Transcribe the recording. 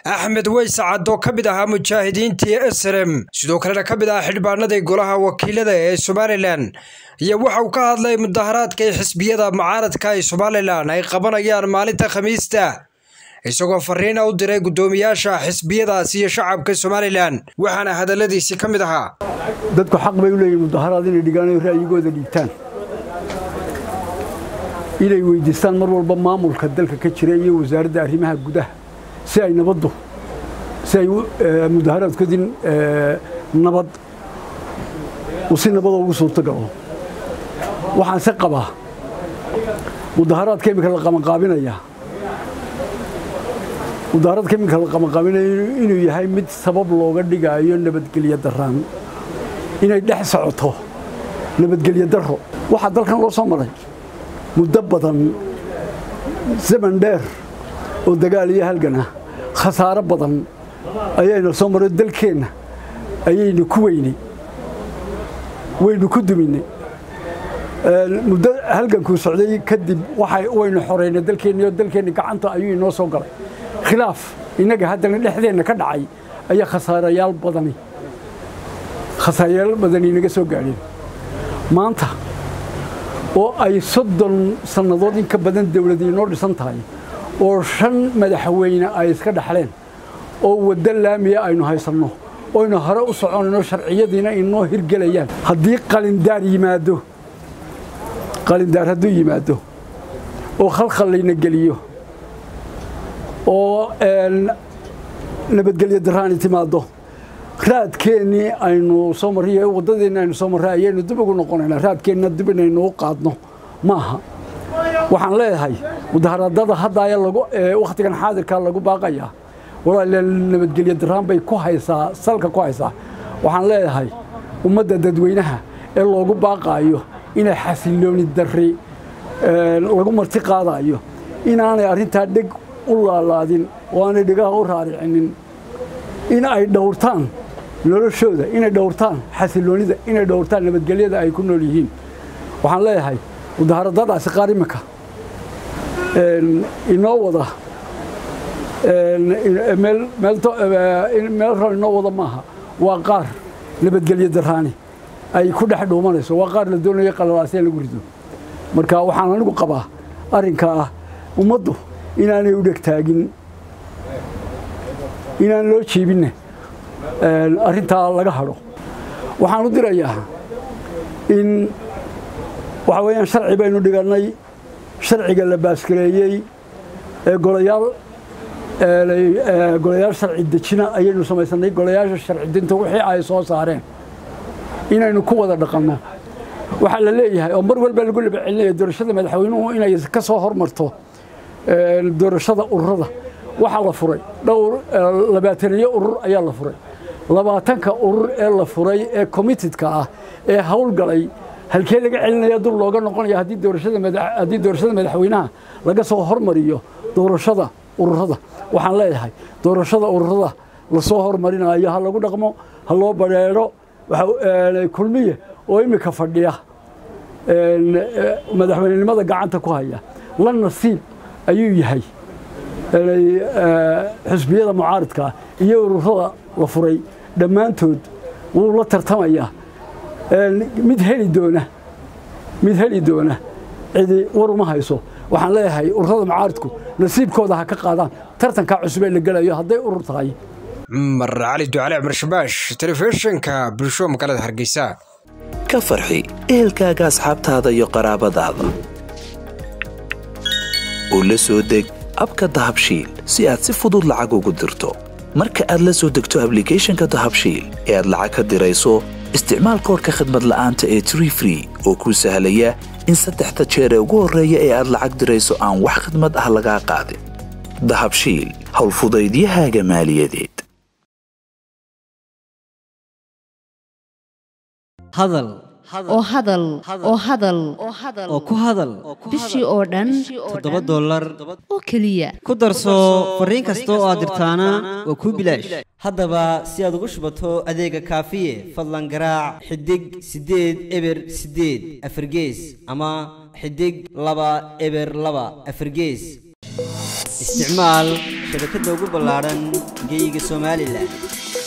أحمد ويس عدو كبدها مجاهدين تي أسرم سدو كلنا كبدها حربان ذي قولها وكيل ذي سوماليلان يوحو كهاد لي مظاهرات كي حسبية معارض كاي سوماليلان أي قبنا يار مالتا خميستا isagoo fariin u diray gudoomiyaasha xisbiyadaasi iyo shacabka Soomaaliland waxaana hadaladiisi kamid ahaa dadku xaq bay u leeyihiin mudaharaad inay dhigaan raayigooda dhiibtaan inay weydiistaan mar walba maamulka dalka ka jira iyo wasaaradda arrimaha gudaha si ay nabaddu si ay mudaharaadkoodin nabad u si nabad ugu suurto galo waxaan si qabaa mudaharaadka imika la qabanqaabinaya mudaharaad kamid la qabanqaabinayo inuu yahay mid sabab looga dhigayo nabadgelyo daraan inay dhex socoto nabadgelyo daro waxa dalkan loo soo maray muddo badan zaman dheer oo dagaal iyo halgan ah khasaaro badan ayayna soo maray dalkeena ayayna ku weynay waynu ku duminay muddo halganku socday kadib waynu xoreynay dalkeena gacanta ayuu inoo soo galay khilaaf inaga haddana dhexdeena ka dhacay ayaa khasaarayaal badan inaga soo gaadheen maanta oo ay 30 sanadood in ka badan dawladda inoo dhisan tahay oo 5 madaxweyne ay iska dhaxleen oo wada laamiya aynu haysanno oo ina hore u soconayno sharciyadiina inoo hirgelayaan haddii qalindaar hadduu yimaado oo khalkhalayna geliyo oo nabadgelyo daraan timaado raadkeeni aynu soo mariyay wadadeena aynu soo marayaynu dib ugu noqonaynaa raadkeena dib inaynu u qaadno maaha waxaan leeyahay mudaharaadada hadda ay waqtigan xaadirka lagu baaqaya walaa nabadgelyo daraan bay ku haysaa salka ku haysaa waxaan leeyahay ummadda dadweynaha ee loogu baaqayo inay xasilooni darri lagu marti qaadayo inaanay arinta dhig ulaalaadin waana dhigaha u raaricinin in ay dhowrtaan noloshooda inay dhowrtaan xasiloonida inay dhowrtaan nabadgelyada ay ku nool yihiin waxaan leeyahay mudaharaadadaasi qaar imika inoo wada meel rol inoo wada maaha waa qaar nabadgelyo daraani ay ku dhex dhuumanayso waa qaar la doonayo qalalaaseen lagu rido marka waxaan anigu qabaa arrinka ah ummaddu inaanay u dhegtaagin inaan loo jiibin arrintaa laga hadho waxaan u dirayaa in waxa weeyaan sharci baynu dhiganay sharciga la baaskareeyay ee golayaal sharci dejina ayaynu samaysanay golayaasha sharci dinta wixii ay soo saareen inaynu ku wada dhaqanno waxa la leeyahay oo mar walba lagu labcelinaya doorashada madaxweynuhu inay ka soo hormarto doorashada ururada waxa la furay dhowr 20 urur ayaa la furay 20ka urur ee la furay ee committed-ka ah ee hawlgalay halkee laga celinaya dul looga noqonaya hadii doorashada madaxweynaha laga soo hormariyo doorashada ururada waxaan leeyahay doorashada ururada la soo hormarinayo ha lagu dhaqmo ha loo bareero waxa kulmiye oo imika fadhiya madaxweynenimada gacanta ku haya la nasiib ayuu yahay xisbiyada mucaaradka iyo ururada la furay dhammaantood wuu la tartamaya mid heli doona cidi war uma hayso waxaan leeyahay ururada mucaaradku nasiibkooda ha ka qaadaan tartanka cusub ee la galayo hadday urur tahay Mar Ali Ducale Amar Shabash telefishinka bulsho magaalada Hargeysa ka farxi ehelkaaga asxaabtaada iyo qaraabadaada oo la soo deg abka Dahabshiil si aad si fudud lacag ugu dirto marka aad la soo degto application-ka Dahabshiil ee aad lacag ka dirayso isticmaal koodka khidmad la'aanta ee Tree Free oo ku sahlaya in 3 jeer ugu horeeya ee aad lacag dirayso aan wax khidmad ah laga qaadin Dahabshiil hawl fudaydiyahaaga maaliyadeed hadal oo ku hadal bishii oo dhan $7 oo kaliya ku darso fariin kasta oo aad dirtaana waa ku bilaash haddaba si aad ugu shubato adeega kaafiye fadlan garaac xidig 8 eber 8 afargees ama xidig 2 eber 2 afargees isticmaal shabakadda ugu ballaaran geyga Somaliland